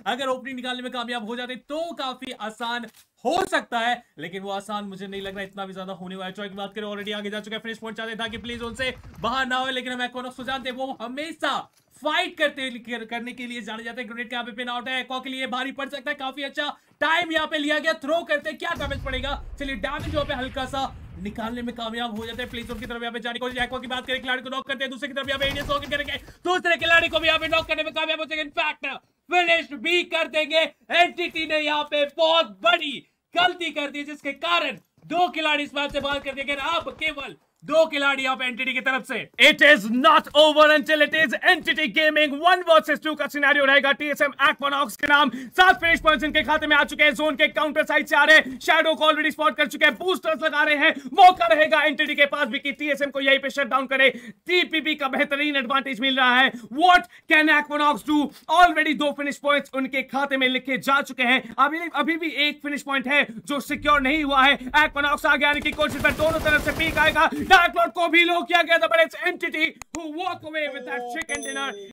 अगर ओपनिंग निकालने में कामयाब हो जाते तो काफी आसान हो सकता है, लेकिन वो आसान मुझे नहीं लग रहा इतना भी ज्यादा होने वाला है। चॉय की बात करें ऑलरेडी आगे जा चुका है, फिनिश पॉइंट चाहते ताकि प्लीज उनसे बाहर ना हो, लेकिन हम एक्वानॉक्स को जानते हैं वो हमेशा फाइट करने के लिए जाने जाते हैं। ग्रेनेड का यहाँ पे पिन आउट है, एक्वा के लिए भारी पड़ सकता है, काफी अच्छा टाइम यहाँ पे लिया गया। थ्रो करते क्या डैमेज पड़ेगा, चलिए डैमेज यहाँ पे हल्का सा निकालने में कामयाब हो जाते हैं। प्लेस की तरफ यहाँ पे जाने को एक्वा की बात करें, खिलाड़ी को नॉक करते हैं, दूसरे की तरफ यहाँ पे एडीएस होकर करेंगे, दूसरे खिलाड़ी को भी यहाँ पे नॉक करने में कामयाब हो जाएंगे। इनफैक्ट फिनिश भी कर देंगे। एनटीटी ने यहाँ पे बहुत बड़ी गलती कर दी, जिसके कारण 2 खिलाड़ी इस मैच से बाहर कर दिए गए। अब केवल 2 खिलाड़ी यहाँ पे एनटीटी की तरफ से। It is not over until it is NTT gaming 1 versus 2 का सिनेरियो रहेगा। टीएसएम एक्वानॉक्स के नाम 7 फिनिश पॉइंट्स इनके खाते में आ चुके हैं। जोन के काउंटर साइड से आ रहे हैं, शैडो को ऑलरेडी स्पॉट कर चुके हैं, बूस्टर्स लगा रहे हैं। मौका रहेगा एनटीटी के पास भी कि टीएसएम को यहीं पे शट डाउन करे। टीपीपी का बेहतरीन एडवांटेज मिल रहा है। What can Aquanox do? Already 2 finish points उनके खाते में लिखे जा चुके हैं। अभी भी 1 फिनिश पॉइंट है जो सिक्योर नहीं हुआ है। एक्वानॉक्स आगे आने की कोशिश पर दोनों तरफ से पीक आएगा। डार्क लॉर्ड को भी लो किया गया था, but it's entity who walk away with that chicken dinner।